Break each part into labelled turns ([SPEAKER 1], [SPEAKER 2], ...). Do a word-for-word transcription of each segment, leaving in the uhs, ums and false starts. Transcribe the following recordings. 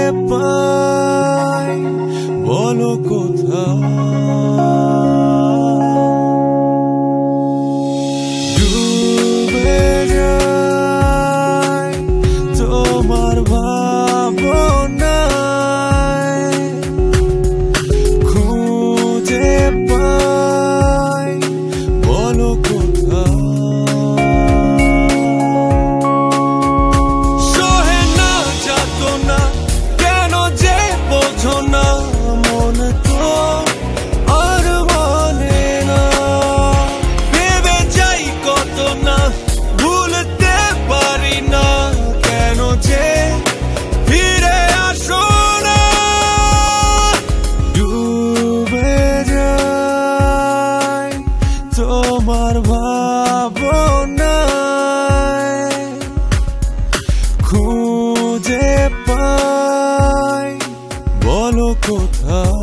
[SPEAKER 1] পাই বলো কোথায় ডুবে যায় তোমার ভাবনায় খুঁজে পাই বলো কোথায় সহে না যাতো না কেন যে বোঝো না মন তো আর মানে না ভেবে যাই কত না ভুলতে পারি না কেন যে ফিরে আসো না ডুবে যায় তোমার ভাবনায় খুঁজে পাই বলো কোথায়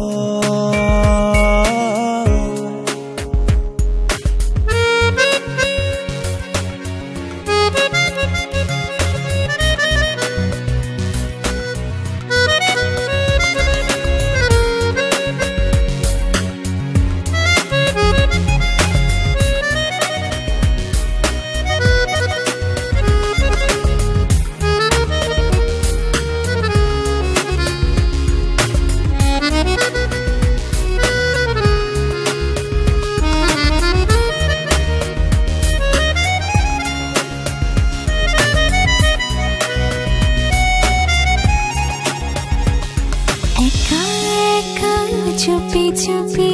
[SPEAKER 2] চুপি চুপি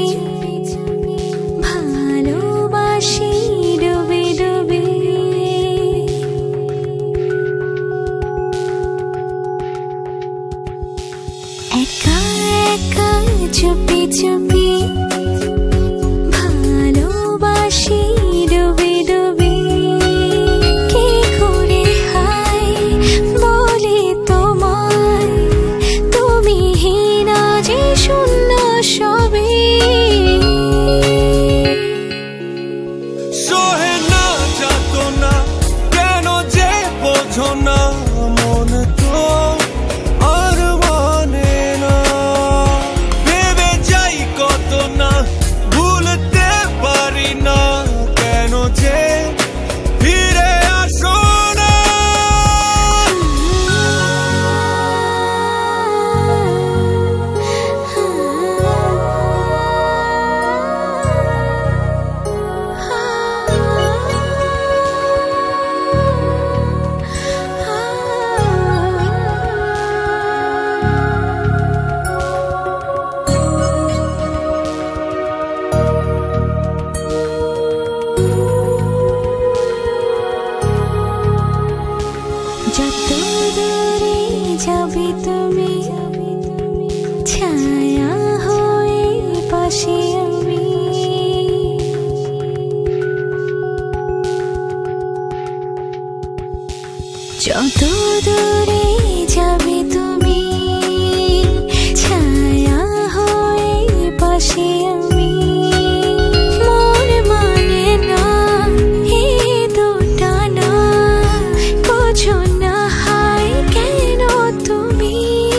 [SPEAKER 2] ভালোবাসি ডুবে ডুবে একা একা চুপি চুপি ভালোবাসি ডুবে ডুবে কি করে হাই বলি তোমায় তুমি হীনা যে শূন্য সবে
[SPEAKER 1] সহে না যাতো না কেন যে বোঝো না মন তো আর মানে না ভেবে যাই কত না ভুলতে পারি না কেন যে ফিরে আসো না
[SPEAKER 2] যত দূরে যাবে তুমি ছায়া হয়ে পাশে আমি যত দূরে যাবে তুমি ছায়া হয়ে পাশে আমি মন মানে না এ দুটা না বোঝো না হাই কেন তুমি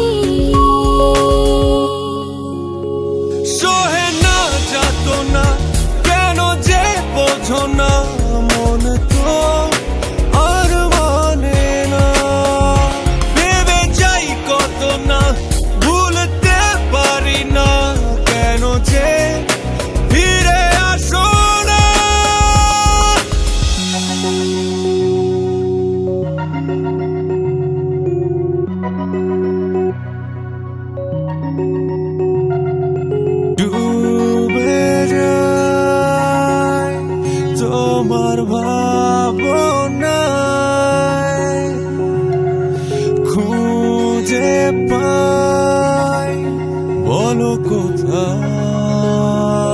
[SPEAKER 1] সহে না যাতো না কেন যে বোঝো না মন তো আর মানে না ভেবে যাই কত না ভুলতে পারি না কেন যে ফিরে আসো না ডুবে যায় তোমার ভাবনায় খুঁজে পাই বলো কোথায়